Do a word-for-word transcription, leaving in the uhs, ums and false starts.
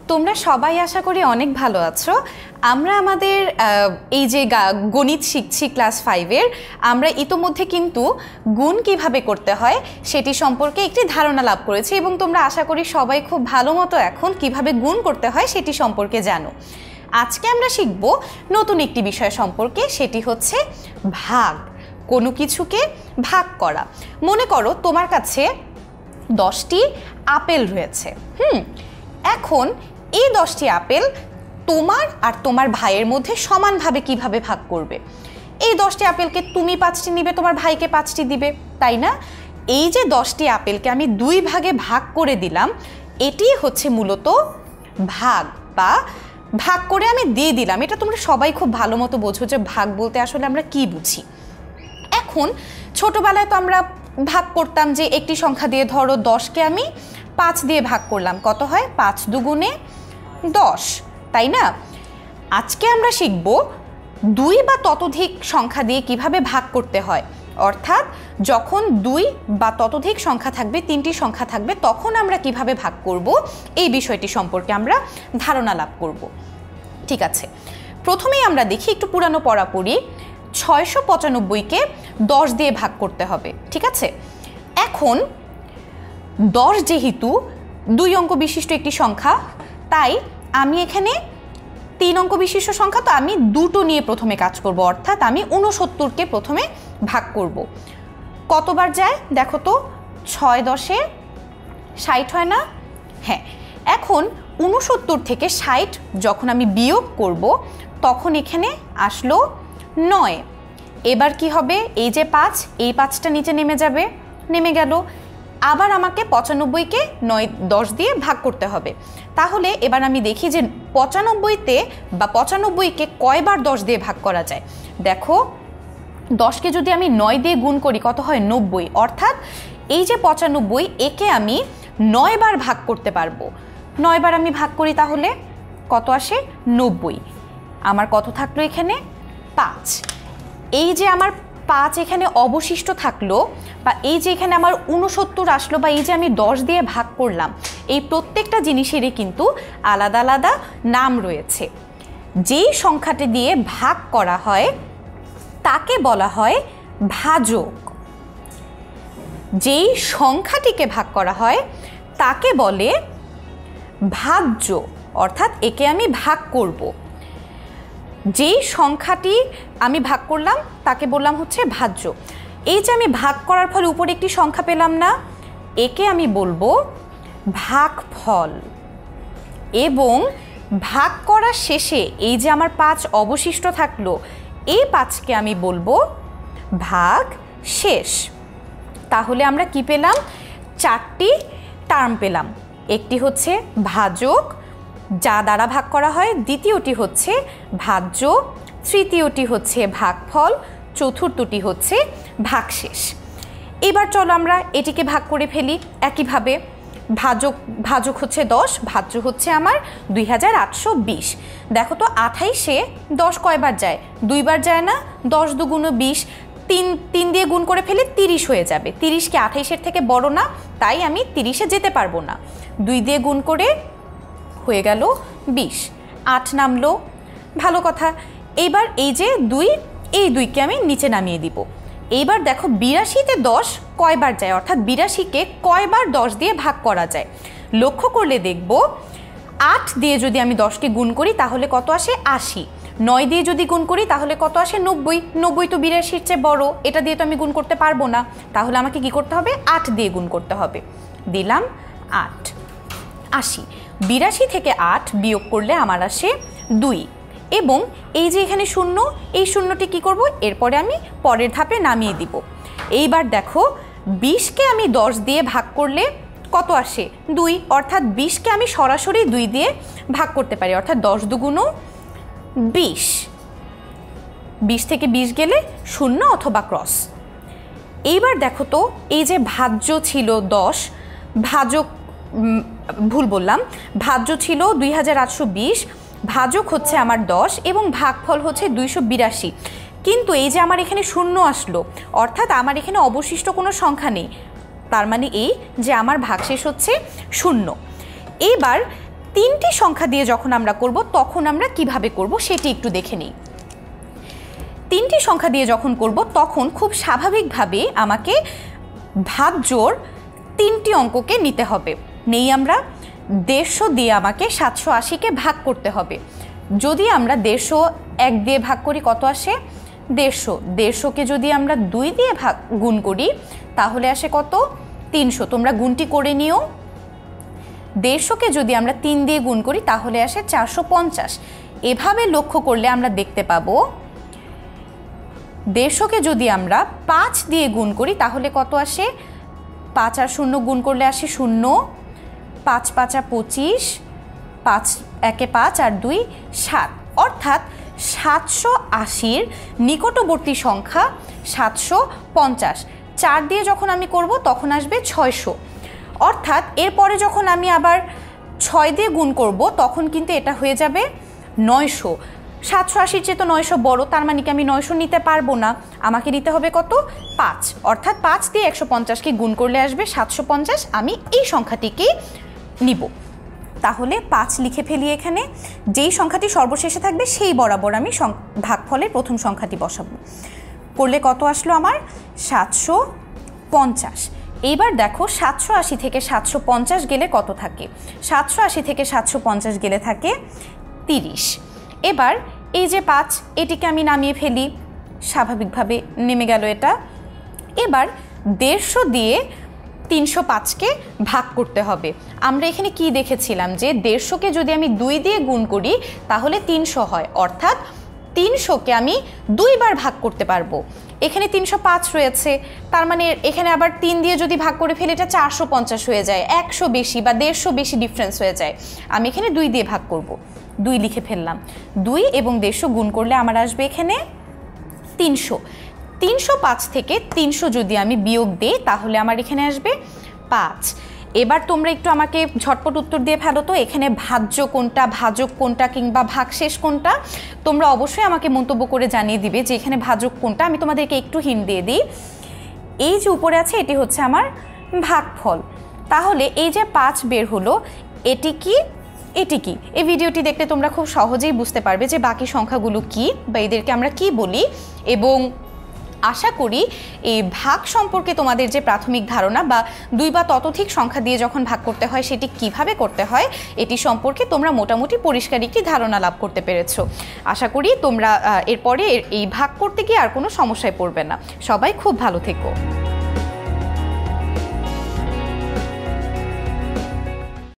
তোমরা সবাই আশা করি অনেক ভালো আছো। আমরা আমাদের এই যে গণিত শিখছি ক্লাস ফাইভের, আমরা ইতোমধ্যে কিন্তু গুণ কিভাবে করতে হয় সেটি সম্পর্কে একটি ধারণা লাভ করেছি এবং তোমরা আশা করি সবাই খুব ভালো মতো এখন কিভাবে গুণ করতে হয় সেটি সম্পর্কে জানো। আজকে আমরা শিখব নতুন একটি বিষয় সম্পর্কে, সেটি হচ্ছে ভাগ। কোনো কিছুকে ভাগ করা। মনে করো তোমার কাছে দশটি আপেল রয়েছে। হুম এখন এই দশটি আপেল তোমার আর তোমার ভাইয়ের মধ্যে সমানভাবে কিভাবে ভাগ করবে? এই দশটি আপেলকে তুমি পাঁচটি নিবে, তোমার ভাইকে পাঁচটি দিবে, তাই না? এই যে দশটি আপেলকে আমি দুই ভাগে ভাগ করে দিলাম, এটি হচ্ছে মূলত ভাগ বা ভাগ করে আমি দিয়ে দিলাম। এটা তোমরা সবাই খুব ভালো মতো বোঝো যে ভাগ বলতে আসলে আমরা কি বুঝি। এখন ছোটবেলায় তো আমরা ভাগ করতাম যে একটি সংখ্যা দিয়ে, ধরো দশকে আমি পাঁচ দিয়ে ভাগ করলাম, কত হয়? পাঁচ দুগুণে দশ, তাই না? আজকে আমরা শিখব দুই বা ততোধিক সংখ্যা দিয়ে কিভাবে ভাগ করতে হয়। অর্থাৎ যখন দুই বা ততোধিক সংখ্যা থাকবে, তিনটি সংখ্যা থাকবে, তখন আমরা কিভাবে ভাগ করব এই বিষয়টি সম্পর্কে আমরা ধারণা লাভ করব। ঠিক আছে, প্রথমেই আমরা দেখি একটু পুরানো পড়া পড়ি। ছয়শো পঁচানব্বইকে দশ দিয়ে ভাগ করতে হবে। ঠিক আছে, এখন দশ যেহেতু দুই অঙ্ক বিশিষ্ট একটি সংখ্যা, তাই আমি এখানে তিন অঙ্ক বিশিষ্ট সংখ্যা, তো আমি দুটো নিয়ে প্রথমে কাজ করব। অর্থাৎ আমি ঊনসত্তরকে প্রথমে ভাগ করব। কতবার যায় দেখো তো? ছয় দশে ষাট হয় না? হ্যাঁ, এখন ঊনসত্তর থেকে ষাট যখন আমি বিয়োগ করব তখন এখানে আসলো নয়। এবার কি হবে? এই যে পাঁচ, এই পাঁচটা নিচে নেমে যাবে, নেমে গেল। আবার আমাকে পঁচানব্বইকে নয় দশ দিয়ে ভাগ করতে হবে। তাহলে এবার আমি দেখি যে পঁচানব্বইতে বা পঁচানব্বইকে কয়বার দশ দিয়ে ভাগ করা যায়। দেখো, দশকে যদি আমি নয় দিয়ে গুণ করি কত হয়? নব্বই। অর্থাৎ এই যে পঁচানব্বই, একে আমি নয় বার ভাগ করতে পারবো। নয় বার আমি ভাগ করি, তাহলে কত আসে? নব্বই। আমার কত থাকলো এখানে? পাঁচ। এই যে আমার পাঁচ এখানে অবশিষ্ট থাকলো, বা এই যে এখানে আমার ঊনসত্তর আসলো, বা এই যে আমি দশ দিয়ে ভাগ করলাম, এই প্রত্যেকটা জিনিসেরই কিন্তু আলাদা আলাদা নাম রয়েছে। যেই সংখ্যাটি দিয়ে ভাগ করা হয় তাকে বলা হয় ভাজক। যেই সংখ্যাটিকে ভাগ করা হয় তাকে বলে ভাজ্য, অর্থাৎ একে আমি ভাগ করব। যেই সংখ্যাটি আমি ভাগ করলাম তাকে বললাম হচ্ছে ভাজ্য। এই যে আমি ভাগ করার ফলে উপরে একটি সংখ্যা পেলাম না, একে আমি বলবো ভাগফল। এবং ভাগ করার শেষে এই যে আমার পাঁচ অবশিষ্ট থাকলো, এই পাঁচকে আমি বলবো ভাগ শেষ। তাহলে আমরা কি পেলাম? চারটি টার্ম পেলাম। একটি হচ্ছে ভাজক, যা দ্বারা ভাগ করা হয়, দ্বিতীয়টি হচ্ছে ভাজ্য, তৃতীয়টি হচ্ছে ভাগফল, চতুর্থটি হচ্ছে ভাগশেষ। এবার চলো আমরা এটিকে ভাগ করে ফেলি একইভাবে। ভাজক ভাজক হচ্ছে দশ, ভাজ্য হচ্ছে আমার দুই হাজার আটশো বিশ। দেখো তো, আঠাইশে দশ কয়বার যায়? দুইবার যায় না? দশ দুগুণ বিশ, তিন তিন দিয়ে গুণ করে ফেলে তিরিশ হয়ে যাবে। তিরিশ কি আঠাইশের থেকে বড় না? তাই আমি তিরিশে যেতে পারবো না। দুই দিয়ে গুণ করে হয়ে গেল বিশ, আট নামলো। ভালো কথা। এইবার এই যে দুই, এই দুইকে আমি নিচে নামিয়ে দিব। এইবার দেখো বিরাশিতে দশ কয়বার যায়, অর্থাৎ বিরাশিকে কয়বার দশ দিয়ে ভাগ করা যায়। লক্ষ্য করলে দেখব আট দিয়ে যদি আমি দশকে গুণ করি তাহলে কত আসে? আশি। নয় দিয়ে যদি গুণ করি তাহলে কত আসে? নব্বই। নব্বই তো বিরাশির চেয়ে বড়, এটা দিয়ে তো আমি গুণ করতে পারবো না। তাহলে আমাকে কি করতে হবে? আট দিয়ে গুণ করতে হবে। দিলাম আট, আশি। বিরাশি থেকে আট বিয়োগ করলে আমার আসে দুই। এবং এই যে এখানে শূন্য, এই শূন্যটি কি করব? এরপরে আমি পরের ধাপে নামিয়ে দিব। এইবার দেখো, বিশকে আমি দশ দিয়ে ভাগ করলে কত আসে? দুই। অর্থাৎ বিশকে আমি সরাসরি দুই দিয়ে ভাগ করতে পারি, অর্থাৎ দশ দুগুণ বিশ। বিশ থেকে বিশ গেলে শূন্য অথবা ক্রস। এইবার দেখো তো, এই যে ভাজ্য ছিল দশ, ভাজক ভুল বললাম, ভাজ্য ছিল দুই হাজার আটশো বিশ, ভাজক হচ্ছে আমার দশ এবং ভাগফল হচ্ছে দুইশো বিরাশি। কিন্তু এই যে আমার এখানে শূন্য আসলো, অর্থাৎ আমার এখানে অবশিষ্ট কোনো সংখ্যা নেই। তার মানে এই যে আমার ভাগশেষ হচ্ছে শূন্য। এইবার তিনটি সংখ্যা দিয়ে যখন আমরা করব তখন আমরা কিভাবে করব সেটি একটু দেখে নিই। তিনটি সংখ্যা দিয়ে যখন করব তখন খুব স্বাভাবিকভাবে আমাকে ভাজ্যর তিনটি অঙ্ককে নিতে হবে। নেই আমরা দেড়শো দিয়ে আমাকে সাতশো আশিকে ভাগ করতে হবে। যদি আমরা দেড়শো এক দিয়ে ভাগ করি কত আসে? দেড়শো। দেড়শোকে যদি আমরা দুই দিয়ে ভাগ গুণ করি তাহলে আসে কত? তিনশো। তোমরা গুণটি করে নিও। দেড়শোকে যদি আমরা তিন দিয়ে গুণ করি তাহলে আসে চারশো পঞ্চাশ। এভাবে লক্ষ্য করলে আমরা দেখতে পাবো দেড়শোকে যদি আমরা পাঁচ দিয়ে গুণ করি তাহলে কত আসে? পাঁচ আর শূন্য গুণ করলে আসে শূন্য, পাঁচ পাঁচা পঁচিশ, পাঁচ একে পাঁচ আর দুই সাত, অর্থাৎ সাতশো আশির নিকটবর্তী সংখ্যা সাতশো পঞ্চাশ। চার দিয়ে যখন আমি করব তখন আসবে ছয়শো, অর্থাৎ এরপরে যখন আমি আবার ছয় দিয়ে গুণ করব তখন কিন্তু এটা হয়ে যাবে নয়শো। সাতশো আশির চেয়ে তো নয়শো বড়, তার মানে কি আমি নয়শো নিতে পারবো না, আমাকে নিতে হবে কত? পাঁচ। অর্থাৎ পাঁচ দিয়ে একশো পঞ্চাশকে গুণ করলে আসবে সাতশো পঞ্চাশ। আমি এই সংখ্যাটিকেই নিব। তাহলে পাঁচ লিখে ফেলি এখানে। যেই সংখ্যাটি সর্বশেষে থাকবে সেই বরাবর আমি ভাগফলের প্রথম সংখ্যাটি বসাবো। করলে কত আসলো আমার? সাতশো পঞ্চাশ। এইবার দেখো সাতশো আশি থেকে সাতশো পঞ্চাশ গেলে কত থাকে? সাতশো আশি থেকে সাতশো পঞ্চাশ গেলে থাকে তিরিশ। এবার এই যে পাঁচ, এটিকে আমি নামিয়ে ফেলি, স্বাভাবিকভাবে নেমে গেল এটা। এবার দেড়শো দিয়ে তিনশো পাঁচকে ভাগ করতে হবে। আমরা এখানে কি দেখেছিলাম যে দেড়শোকে যদি আমি দুই দিয়ে গুণ করি তাহলে তিনশো হয়, অর্থাৎ তিনশোকে আমি দুইবার ভাগ করতে পারবো। এখানে তিনশো পাঁচ রয়েছে, তার মানে এখানে আবার তিন দিয়ে যদি ভাগ করে ফেলি এটা চারশো পঞ্চাশ হয়ে যায়, একশো বেশি বা দেড়শো বেশি ডিফারেন্স হয়ে যায়। আমি এখানে দুই দিয়ে ভাগ করব। দুই লিখে ফেললাম। দুই এবং দেড়শো গুণ করলে আমার আসবে এখানে তিনশো। তিনশো পাঁচ থেকে তিনশো যদি আমি বিয়োগ দিই তাহলে আমার এখানে আসবে পাঁচ। এবার তোমরা একটু আমাকে ঝটপট উত্তর দিয়ে ফেলো তো, এখানে ভাজ্য কোনটা, ভাজক কোনটা কিংবা ভাগশেষ কোনটা? তোমরা অবশ্যই আমাকে মন্তব্য করে জানিয়ে দিবে যে এখানে ভাজক কোনটা। আমি তোমাদেরকে একটু হিন্ট দিয়ে দিই। এই যে উপরে আছে এটি হচ্ছে আমার ভাগফল। তাহলে এই যে পাঁচ বের হলো, এটি কি এটি কি? এই ভিডিওটি দেখলে তোমরা খুব সহজেই বুঝতে পারবে যে বাকি সংখ্যাগুলো কি বা এদেরকে আমরা কি বলি। এবং আশা করি এই ভাগ সম্পর্কে তোমাদের যে প্রাথমিক ধারণা বা দুই বা ততোধিক সংখ্যা দিয়ে যখন ভাগ করতে হয় সেটি কিভাবে করতে হয় এটি সম্পর্কে তোমরা মোটামুটি পরিষ্কার একটি ধারণা লাভ করতে পেরেছো। আশা করি তোমরা এরপরে এই ভাগ করতে গিয়ে আর কোনো সমস্যায় পড়বে না। সবাই খুব ভালো থেকো।